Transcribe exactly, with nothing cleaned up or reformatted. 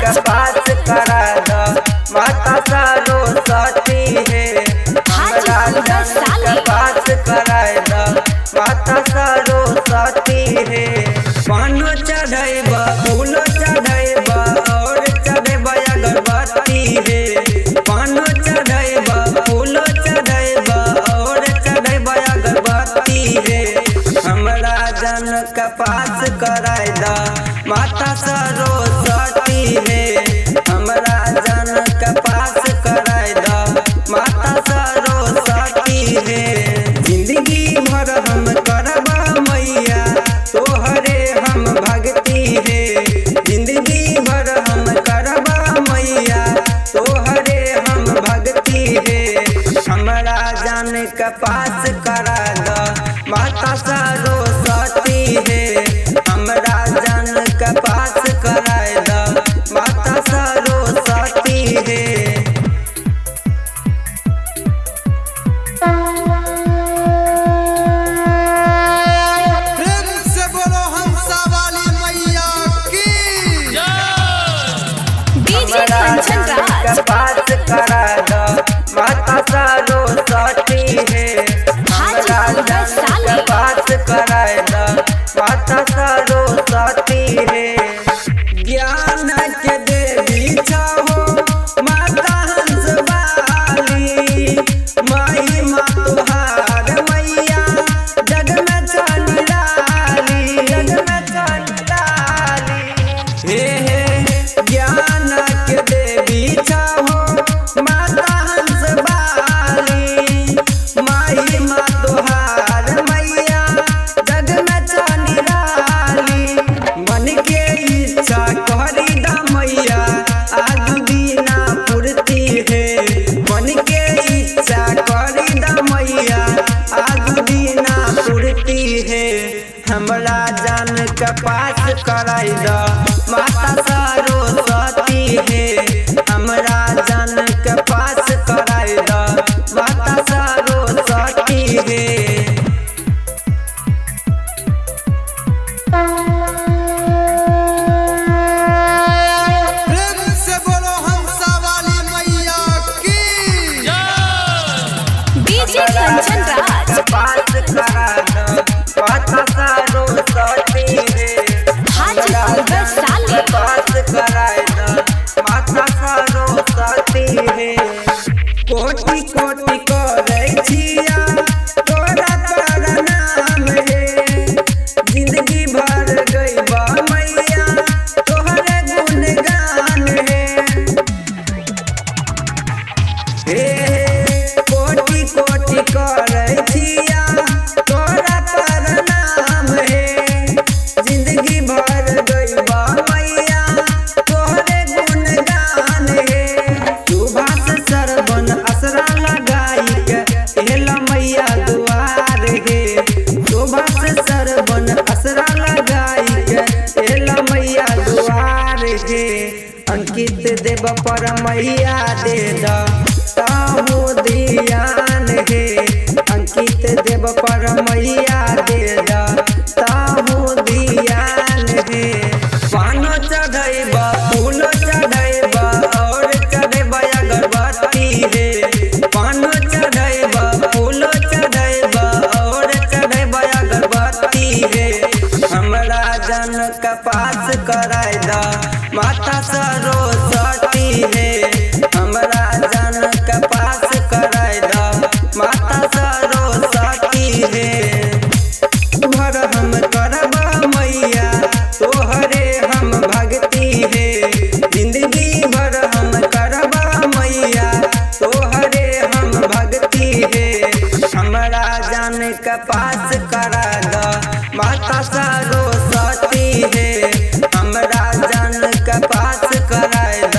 का पास करा दो माता सरस्वती है। हमरा जान का पास करा दो माता सरस्वती है। पानो चढ़ैब फूल चढ़ैब और चढ़ैब अगरबत्ती है। पानो चढ़ैब फूल चढ़ैब और चढ़ैब अगरबत्ती है। हमरा जन का पास कराय द माता सरस्वती है। हमरा जन का पास कराय द माता सरस्वती है। जिंदगी भर हम करबा मैया तोहरे हम भक्ति है। जिंदगी भर हम करबा मैया तोहरे हम भक्ति है। हमरा जान का पास करा द माता सरस्वती है। हमरा जान का पास कराय द माता सरस्वती है। पास करा दो माता सरस्वती है। हमरा जन का पास करा दो माता सरस्वती है। ज्ञान के देवी छहो माता हंसवाली। महिमा तुहार मैया जग में चंडाली जग में चंडाली हे हे। ज्ञान के देवी छहो माता हंसवाली। महिमा तुहार मैया जग में चंडाली। मन के इच्छा करी द मैया आज बिना पूर्ति है। मन के इच्छा करी द मैया आज बिना पूर्ति है। हमरा जान का पास कराई द माता सरस्वती है। हमरा जान का पास कराई द माता सरस्वती है। पास करा दो माता सरस्वती है। हमरा जान का पास कराय दो माता सरस्वती है। कोटि कोटि करे छिया तोरा प्रणाम है। जिंदगी भर गइबा मैया तोहरे गुणगान है। हे कोटि कोटि करे छिया तोरा प्रणाम है। जिंदगी भर गइबा मैया तोहरे गुणगान है। सुभाष सरवन असरा लगाई के एला मैया दुआर है। सुभाष सरवन असरा लगाई के एला मैया दुआर है। अंकित देव पर मैया दे द ताहू ध्यान है। अंकित देव पर मैया दे द ताहू ध्यान है। पानो चढ़ैब फूल चढ़ैब और चढ़ैब अगरबत्ती है। पानो चढ़ैब फूल चढ़ैब और चढ़ैब अगरबत्ती है। हमरा जन का पास कराय द माता सरस्वती है। हमरा जन का पास कराय द माता सरस्वती है। भर हम करबा मैया तोहरे हम भक्ति है। जिंदगी भर हम करबा मैया तोहरे हम भक्ति है। हमरा जान का पास करा द माता सरस्वती है। हमरा जान का पास कराय